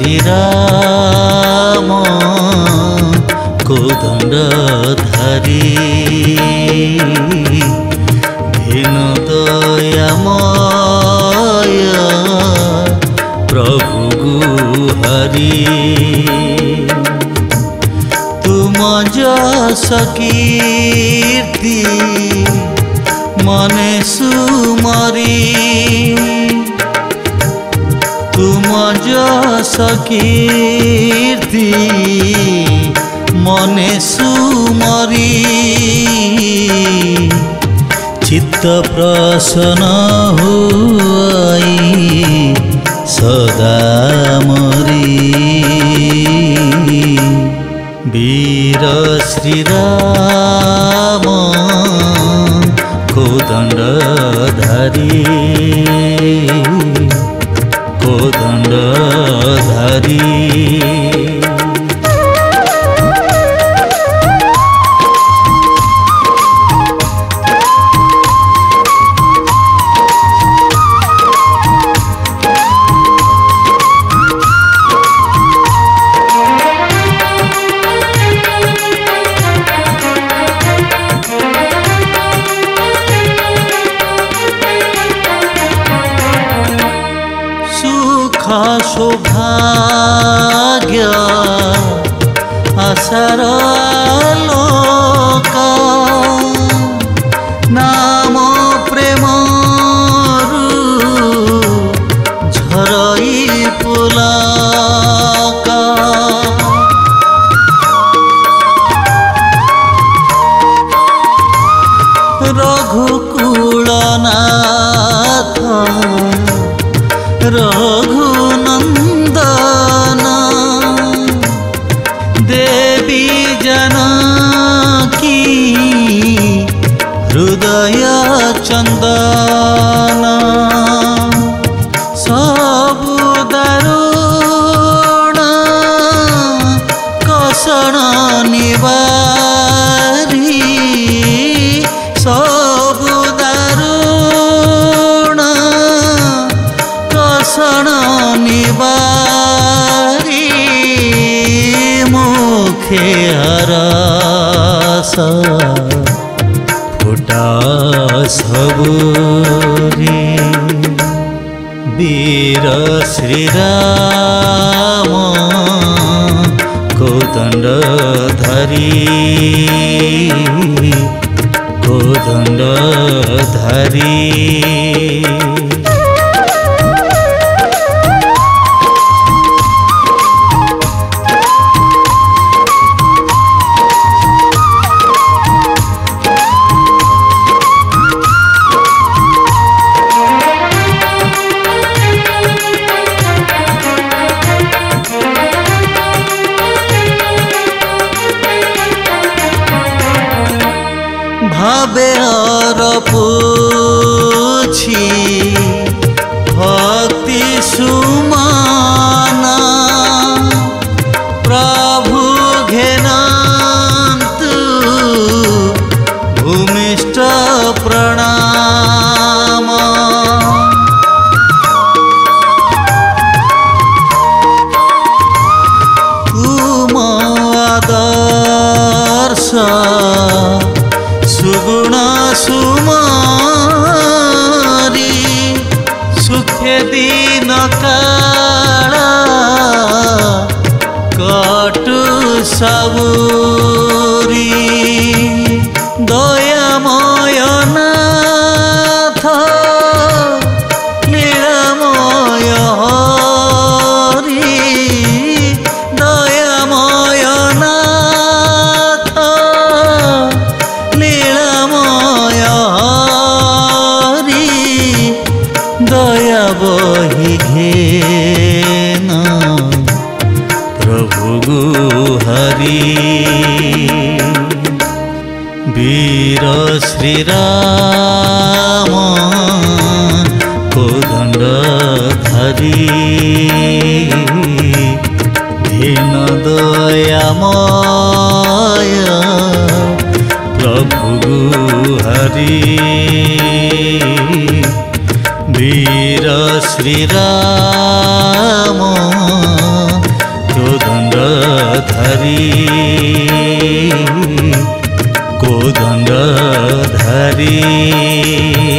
श्रीराम कोदंडधारी दीन दयामय प्रभु गुहारी तुम जस कीर्ति मने सुमरी तुम जस कीर्ति मने सुमरी चित्त प्रसन्न हुई सदा मरी वीर श्रीराम कोदंडधारी कोदंडधारी सौभाग्य आशार लोक नाम प्रेम झरई पुलका रघुकुलनाथ रघुनंदन देवी जानकी हृदय चंदन सबु दारुण कषण निवारी सबु दारुण कषण निवारी मुखे हरस फुटा सबुरी वीर श्रीराम कोदंडधारी कोदंडधारी भावे और पूछी भक्ति सुमाना प्रभु घेनंतु भूमिष्ठ प्रणाम तुम आदर्श सुगुण सुमारी सुखे दिन काल कटु सबुरी दयामय नाथ लीलामय हरि दयामय नाथ लीलामय हरि दया बहि घेन प्रभु गुहारी वीर श्रीराम कोदंडधारी दीन दयामय प्रभु गुहारी वीर श्रीराम धारी कोदंड धारी